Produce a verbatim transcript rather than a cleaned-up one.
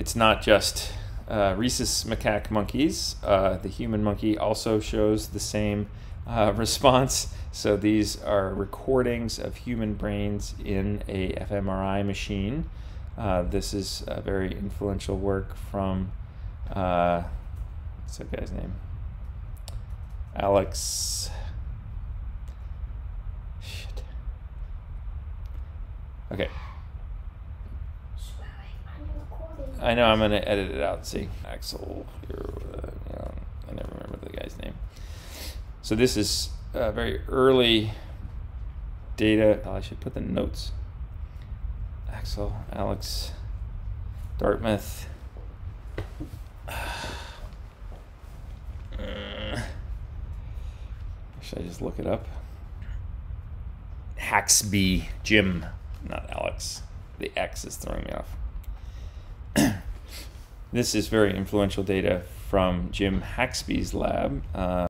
it's not just uh, rhesus macaque monkeys. Uh, the human monkey also shows the same uh, response. So these are recordings of human brains in a fMRI machine. Uh, this is a very influential work from, uh, what's that guy's name? Alex, shit. Okay. I know, I'm going to edit it out. See, Axel, uh, you know, I never remember the guy's name. So this is uh, very early data. Oh, I should put the notes. Axel, Alex, Dartmouth. Uh, should I just look it up? Haxby, Jim, not Alex. The X is throwing me off. This is very influential data from Jim Haxby's lab. Uh,